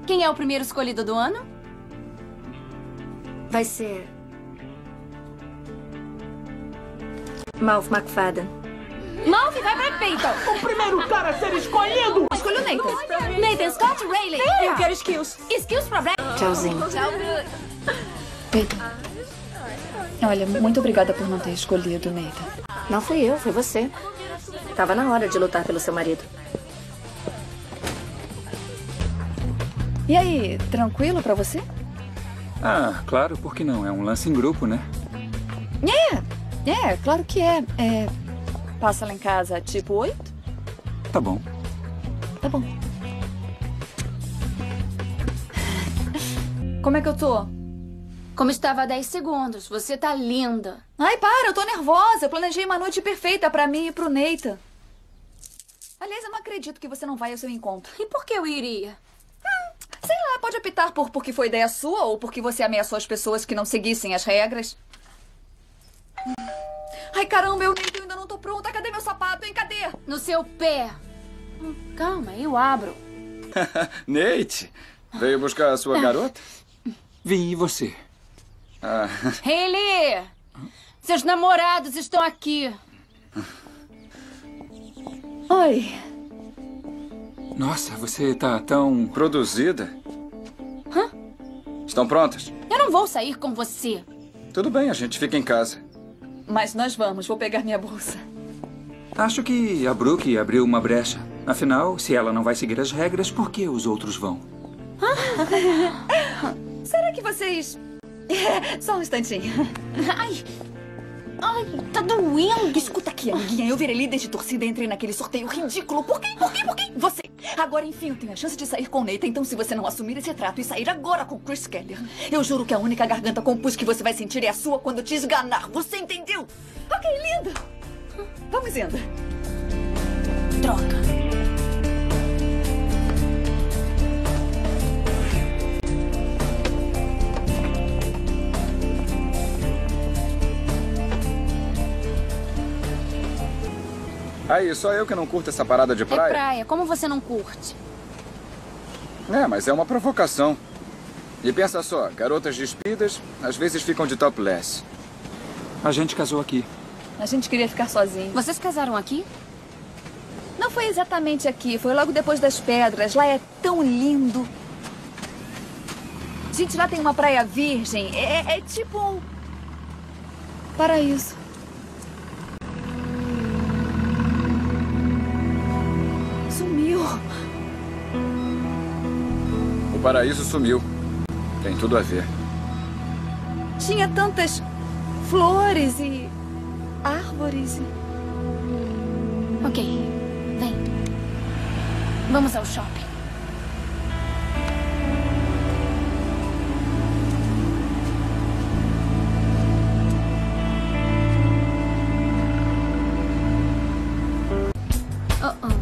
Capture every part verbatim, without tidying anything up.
Quem é o primeiro escolhido do ano? Vai ser... Malf McFadden. Malf vai pra Peyton. O primeiro cara a ser escolhido! Escolha o Nathan. Nathan Scott Rayleigh. Eu quero skills. Skills pra Black. Tchauzinho. Tchau, Bruce. Peyton. Olha, muito obrigada por não ter escolhido o Nathan. Não fui eu, foi você. Tava na hora de lutar pelo seu marido. E aí, tranquilo pra você? Ah, claro, por que não? É um lance em grupo, né? É, é, claro que é. É, passa lá em casa tipo oito? Tá bom. Tá bom. Como é que eu tô? Como estava há dez segundos. Você tá linda. Ai, para, eu tô nervosa. Eu planejei uma noite perfeita pra mim e pro Nathan. Aliás, eu não acredito que você não vai ao seu encontro. E por que eu iria? Sei lá, pode optar por porque foi ideia sua ou porque você ameaçou as pessoas que não seguissem as regras. Ai, caramba, eu, eu ainda não tô pronta. Cadê meu sapato, hein? Cadê? No seu pé. Hum, Calma, eu abro. Nate, veio buscar a sua garota? Vim, e você? Ah, Hayley! Seus namorados estão aqui. Oi. Nossa, você tá tão... produzida? Hã? Estão prontas? Eu não vou sair com você. Tudo bem, a gente fica em casa. Mas nós vamos, vou pegar minha bolsa. Acho que a Brooke abriu uma brecha. Afinal, se ela não vai seguir as regras, por que os outros vão? Será que vocês... Só um instantinho. Ai, ai, tá doendo. Escuta aqui, amiguinha. Eu virei líder de torcida e entrei naquele sorteio ridículo. Por quê? Por quê? Por quê? Você. Agora, enfim, eu tenho a chance de sair com o Nathan. Então, se você não assumir esse trato e sair agora com o Chris Keller, eu juro que a única garganta com pus que você vai sentir é a sua quando te esganar. Você entendeu? Ok, linda. Vamos indo. Droga. Aí, só eu que não curto essa parada de É praia? praia. Como você não curte? É, mas é uma provocação. E pensa só, garotas despidas às vezes ficam de topless. A gente casou aqui. A gente queria ficar sozinho. Vocês casaram aqui? Não foi exatamente aqui. Foi logo depois das pedras. Lá é tão lindo. Gente, lá tem uma praia virgem. É, é tipo um... paraíso. Sumiu. O paraíso sumiu. Tem tudo a ver. Tinha tantas flores e árvores. E... Ok, vem. Vamos ao shopping. Oh, oh.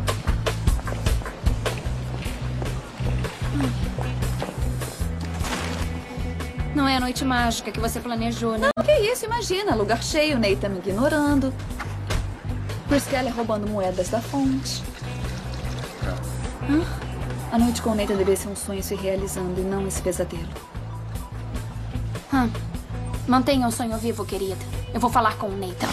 Não é a noite mágica que você planejou, né? Não, que isso, imagina. Lugar cheio, Nathan me ignorando. Chris Keller roubando moedas da fonte. Hã? A noite com o Nathan deveria ser um sonho se realizando e não esse pesadelo. Hum. Mantenha o sonho vivo, querida. Eu vou falar com o Nathan.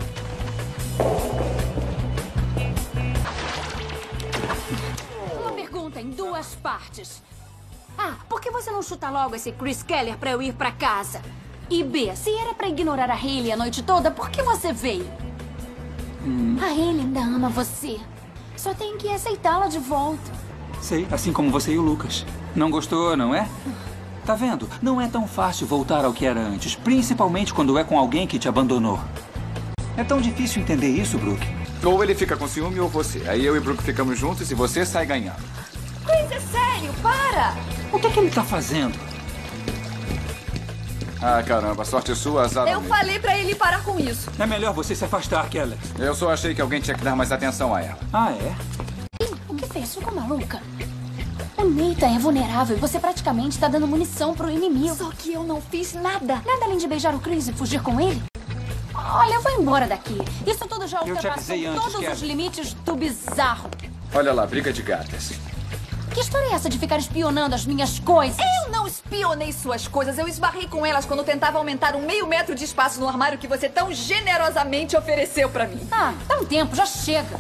Uma pergunta em duas partes. A, por que você não chuta logo esse Chris Keller pra eu ir pra casa? E B, se era pra ignorar a Hayley a noite toda, por que você veio? Hum. A Hayley ainda ama você. Só tem que aceitá-la de volta. Sei, assim como você e o Lucas. Não gostou, não é? Tá vendo? Não é tão fácil voltar ao que era antes, principalmente quando é com alguém que te abandonou. É tão difícil entender isso, Brooke. Ou ele fica com ciúme ou você. Aí eu e Brooke ficamos juntos e você sai ganhando. Chris, é sério, para! O que é que ele tá fazendo? Ah, caramba, sorte sua, azar. Eu falei pra ele parar com isso. É melhor você se afastar, Keller. Eu só achei que alguém tinha que dar mais atenção a ela. Ah, é? Ih, o que fez? Ficou maluca? O Nathan é vulnerável e você praticamente tá dando munição pro inimigo. Só que eu não fiz nada. Nada além de beijar o Chris e fugir com ele? Olha, eu vou embora daqui. Isso tudo já Eu te ultrapassou avisei antes, todos Keller. os limites do bizarro. Olha lá, briga de gatas. Que história é essa de ficar espionando as minhas coisas? Eu não espionei suas coisas. Eu esbarrei com elas quando tentava aumentar um meio metro de espaço no armário que você tão generosamente ofereceu pra mim. Ah, dá um tempo, já chega.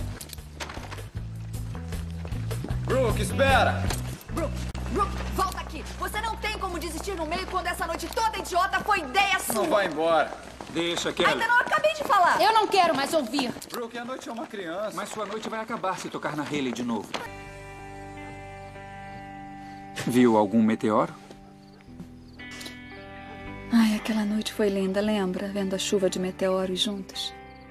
Brooke, espera! Brooke, Brooke, volta aqui. Você não tem como desistir no meio quando essa noite toda idiota foi ideia sua. Não vai embora. Deixa, Kelly. Ainda não acabei de falar. Eu não quero mais ouvir. Brooke, a noite é uma criança. Mas sua noite vai acabar se tocar na Hayley de novo. Viu algum meteoro? Ai, aquela noite foi linda, lembra? Vendo a chuva de meteoros juntos.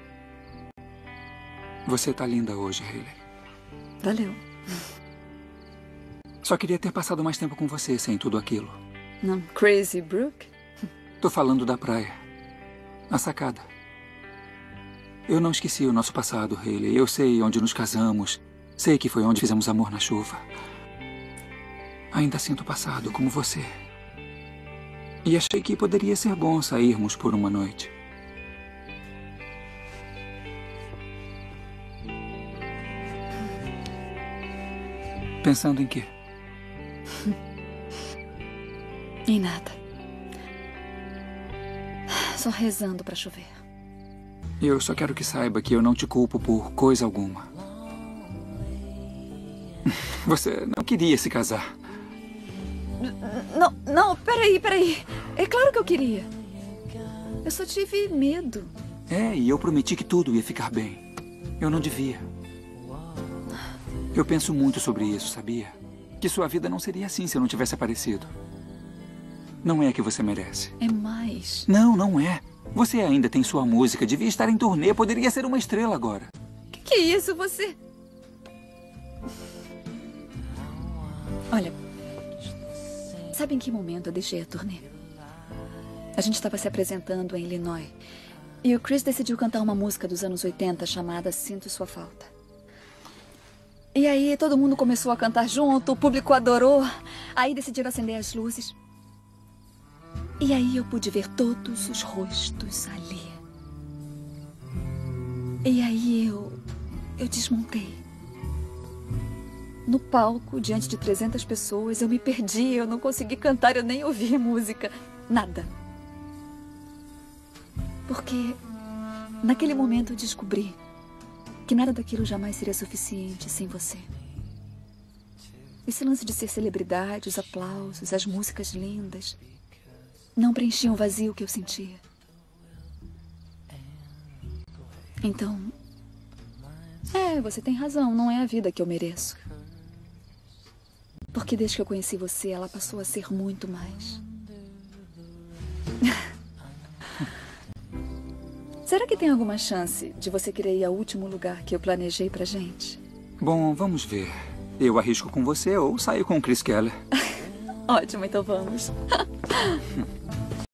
Você tá linda hoje, Hayley. Valeu. Só queria ter passado mais tempo com você sem tudo aquilo. Não, Crazy Brooke? Tô falando da praia. A sacada. Eu não esqueci o nosso passado, Hayley. Eu sei onde nos casamos. Sei que foi onde fizemos amor na chuva. Ainda sinto o passado, como você. E achei que poderia ser bom sairmos por uma noite. Pensando em quê? Em nada. Só rezando pra chover. Eu só quero que saiba que eu não te culpo por coisa alguma. Você não queria se casar. Não, não, peraí, peraí. É claro que eu queria. Eu só tive medo. É, e eu prometi que tudo ia ficar bem. Eu não devia. Eu penso muito sobre isso, sabia? Que sua vida não seria assim se eu não tivesse aparecido. Não é que você merece. É mais. Não, não é. Você ainda tem sua música, devia estar em turnê, poderia ser uma estrela agora. Que que é isso, você? Olha, sabe em que momento eu deixei a turnê? A gente estava se apresentando em Illinois. E o Chris decidiu cantar uma música dos anos oitenta chamada Sinto Sua Falta. E aí todo mundo começou a cantar junto, o público adorou. Aí decidiram acender as luzes. E aí eu pude ver todos os rostos ali. E aí eu... eu desmontei. No palco, diante de trezentas pessoas, eu me perdi, eu não consegui cantar, eu nem ouvi a música. Nada. Porque naquele momento eu descobri que nada daquilo jamais seria suficiente sem você. Esse lance de ser celebridade, os aplausos, as músicas lindas, não preenchiam o vazio que eu sentia. Então, é, você tem razão, não é a vida que eu mereço. Porque desde que eu conheci você, ela passou a ser muito mais. Será que tem alguma chance de você querer ir ao último lugar que eu planejei pra gente? Bom, vamos ver. Eu arrisco com você ou saio com o Chris Keller. Ótimo, então vamos.